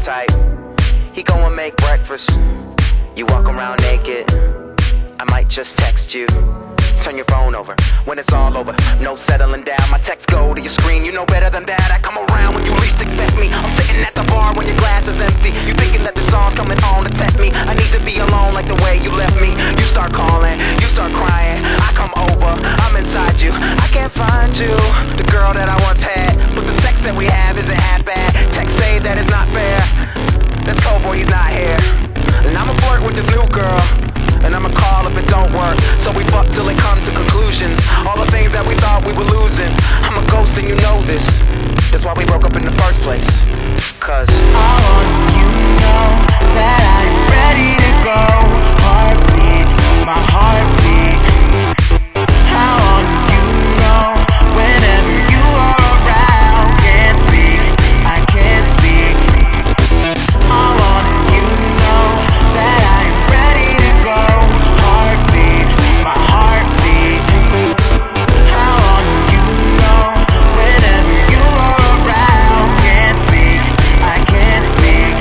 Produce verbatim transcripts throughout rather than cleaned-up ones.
type. He go and make breakfast, you walk around naked. I might just text you, turn your phone over when it's all over. No settling down, my texts go to your screen. You know better than that, I come around when you least expect me. I'm sitting at the bar when your glass is empty. You thinking that the song's coming on to tempt me. I need to be alone like the way you left me. You start calling, you start crying. I come over, I'm inside you. I can't find you, the girl that I once had. But the sex that we have isn't half bad. Text say that it's not fair. That's cold boy, he's not here. And I'ma flirt with this new girl, and I'ma call if it don't work. So we fuck till it comes to conclusions. All the things that we thought we were losing. I'm a ghost and you know this. That's why we broke up in the first place. Cause I want you to know that I'm ready to go. Heartbeat, my heartbeat. I want you to know whenever you are around. Can't speak, I can't speak. I want you to know that I'm ready to go. Heartbeat, my heartbeat. I want you to know whenever you are around. Can't speak, I can't speak.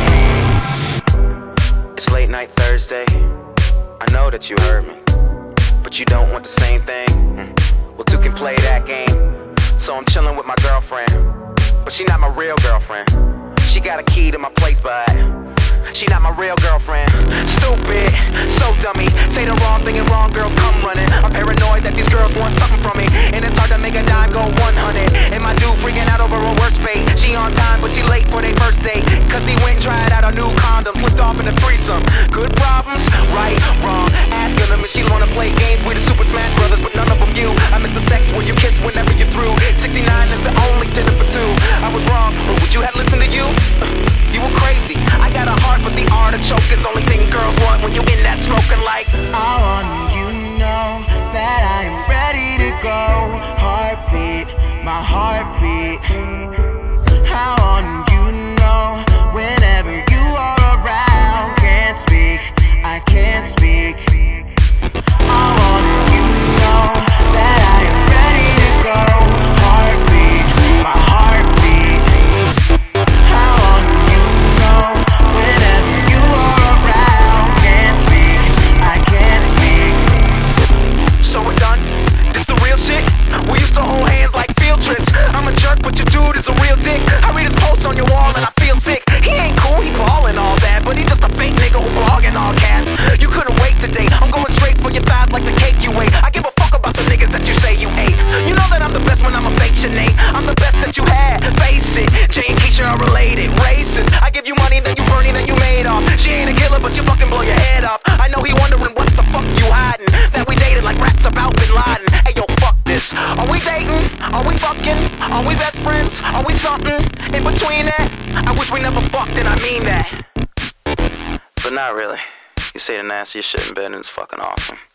it's late night Thursday. I know that you heard me, but you don't want the same thing. Well, two can play that game. So I'm chilling with my girlfriend, but she not my real girlfriend. She got a key to my place, but she not my real girlfriend. Stupid, so dummy. Say the wrong thing and wrong girls come running. I'm paranoid that these girls want something from me, and it's hard to make a dime go one hundred. And my dude freaking out over her worst fate. She on time, but she late for their first date. Cause he went and tried out a new condom, flipped off in a threesome. Good problems, right, wrong. Asking them if she wanna play games. We the Super Smash Brothers, but none of them you. I miss the sex where you kiss whenever you're through. sixty-nine is the only dinner for two. I was wrong, but would you have listened to you? You were crazy. I got a heart, but the artichoke is only thing girls want when you in that smoking like. I want you to know that I am ready to go. Heartbeat, my heartbeat. I want you to know whenever you are around. Can't speak, I can't speak. I want you to know that I am ready to go. Heartbeat, my heartbeat. I want you to know whenever you are around. Can't speak, I can't speak. So we're done? This the real shit? We used to hold hands like field trips. I'm a jerk, but your dude is a real dick. I read his posts on your wall and I feel sick. He ain't cool, he ballin' all that, but he just a fake nigga who blogging all cats. You couldn't wait today. I'm going straight for your thighs like the cake you ate. I give a fuck about the niggas that you say you ate. You know that I'm the best when I'm a fake Sinead. I'm the best that you had, face it. Jay and Keisha are related, racist. I give you money, then you burn it, then you made off. She ain't a killer, but she fucking blow your head off. I know he wondering what the fuck you hiding. That we dated like rats about Bin Laden. Hey yo, fuck this. Are we dating? Are we fucking? Are we best friends? Are we something in between that? I wish we never fucked and I mean that. But not really. You say the nastiest shit in bed and it's fucking awesome.